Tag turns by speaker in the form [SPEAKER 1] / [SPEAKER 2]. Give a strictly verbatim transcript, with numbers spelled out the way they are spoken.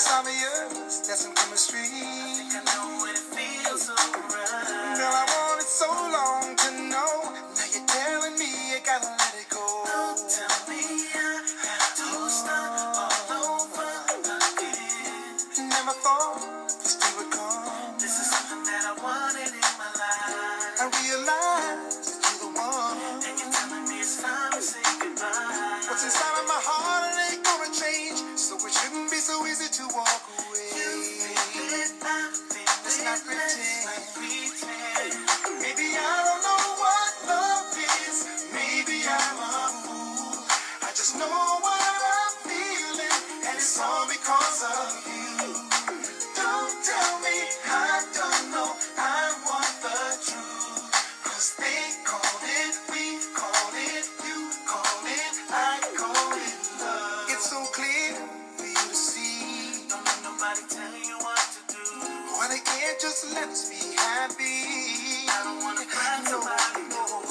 [SPEAKER 1] obvious, that's some chemistry. I think I know what it feels so right. Girl, I wanted so long to know. Now you're telling me you gotta let it go. Don't tell me I have to start all over again. Never thought this day would come. This is something that I wanted in my life. I realized that you're the one, and you're telling me it's time to say goodbye. What's inside of my heart, it ain't gonna change, so it shouldn't be so easy to walk away. You feel it, I feel it. Let's not pretend. Let's pretend. Maybe I don't know what love is. Maybe I'm a fool. I just know what I'm feeling, and it's all because of you. Don't tell me I don't know. I want the truth. Cause they call it, we call it, you call it, I call it love. It's so clear for you to see. Don't let nobody tell you what to do. When they can't just let us be happy. I don't wanna find nobody, no.